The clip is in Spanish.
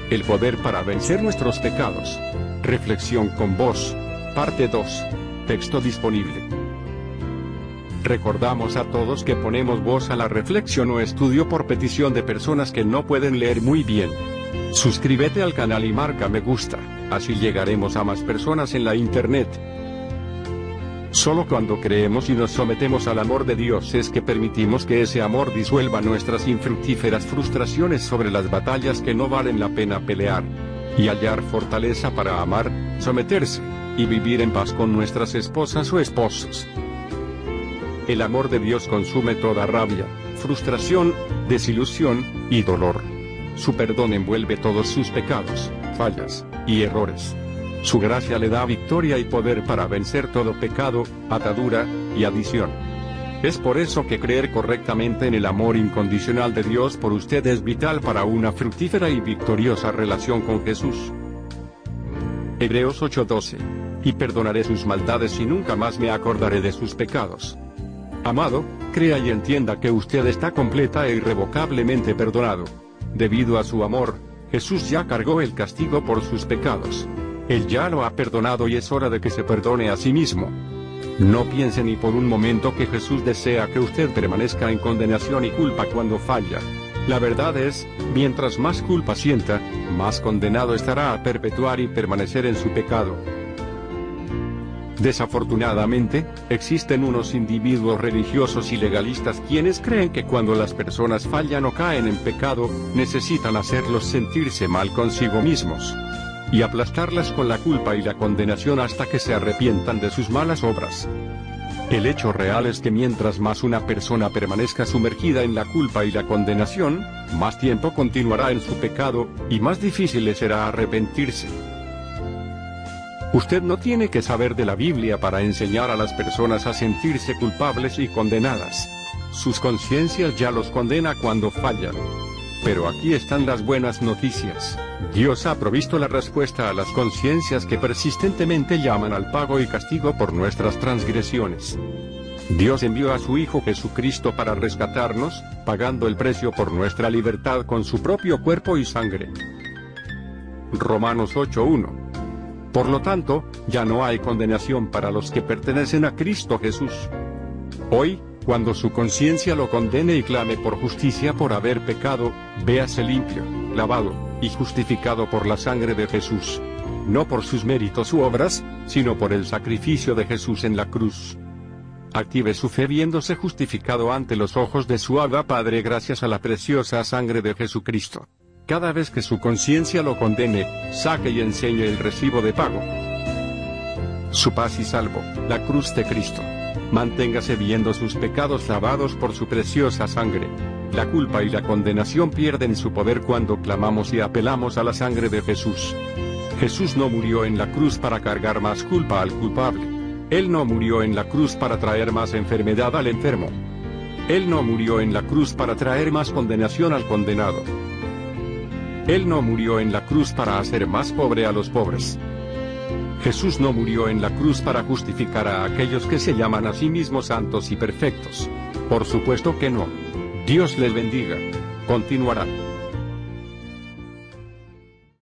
El poder para vencer nuestros pecados. Reflexión con voz. Parte 2. Texto disponible. Recordamos a todos que ponemos voz a la reflexión o estudio por petición de personas que no pueden leer muy bien. Suscríbete al canal y marca me gusta, así llegaremos a más personas en la internet. Solo cuando creemos y nos sometemos al amor de Dios es que permitimos que ese amor disuelva nuestras infructíferas frustraciones sobre las batallas que no valen la pena pelear, y hallar fortaleza para amar, someterse, y vivir en paz con nuestras esposas o esposos. El amor de Dios consume toda rabia, frustración, desilusión, y dolor. Su perdón envuelve todos sus pecados, fallas, y errores. Su gracia le da victoria y poder para vencer todo pecado, atadura, y adicción. Es por eso que creer correctamente en el amor incondicional de Dios por usted es vital para una fructífera y victoriosa relación con Jesús. Hebreos 8:12. Y perdonaré sus maldades y nunca más me acordaré de sus pecados. Amado, crea y entienda que usted está completa e irrevocablemente perdonado. Debido a su amor, Jesús ya cargó el castigo por sus pecados. Él ya lo ha perdonado y es hora de que se perdone a sí mismo. No piense ni por un momento que Jesús desea que usted permanezca en condenación y culpa cuando falla. La verdad es, mientras más culpa sienta, más condenado estará a perpetuar y permanecer en su pecado. Desafortunadamente, existen unos individuos religiosos y legalistas quienes creen que cuando las personas fallan o caen en pecado, necesitan hacerlos sentirse mal consigo mismos y aplastarlas con la culpa y la condenación hasta que se arrepientan de sus malas obras. El hecho real es que mientras más una persona permanezca sumergida en la culpa y la condenación, más tiempo continuará en su pecado, y más difícil le será arrepentirse. Usted no tiene que saber de la Biblia para enseñar a las personas a sentirse culpables y condenadas. Sus conciencias ya los condena cuando fallan. Pero aquí están las buenas noticias. Dios ha provisto la respuesta a las conciencias que persistentemente llaman al pago y castigo por nuestras transgresiones. Dios envió a su Hijo Jesucristo para rescatarnos, pagando el precio por nuestra libertad con su propio cuerpo y sangre. Romanos 8:1. Por lo tanto, ya no hay condenación para los que pertenecen a Cristo Jesús. Hoy, cuando su conciencia lo condene y clame por justicia por haber pecado, véase limpio, lavado, y justificado por la sangre de Jesús. No por sus méritos u obras, sino por el sacrificio de Jesús en la cruz. Active su fe viéndose justificado ante los ojos de su Abba Padre gracias a la preciosa sangre de Jesucristo. Cada vez que su conciencia lo condene, saque y enseñe el recibo de pago. Su paz y salvo, la cruz de Cristo. Manténgase viendo sus pecados lavados por su preciosa sangre. La culpa y la condenación pierden su poder cuando clamamos y apelamos a la sangre de Jesús. Jesús no murió en la cruz para cargar más culpa al culpable. Él no murió en la cruz para traer más enfermedad al enfermo. Él no murió en la cruz para traer más condenación al condenado. Él no murió en la cruz para hacer más pobre a los pobres. Jesús no murió en la cruz para justificar a aquellos que se llaman a sí mismos santos y perfectos. Por supuesto que no. Dios les bendiga. Continuará.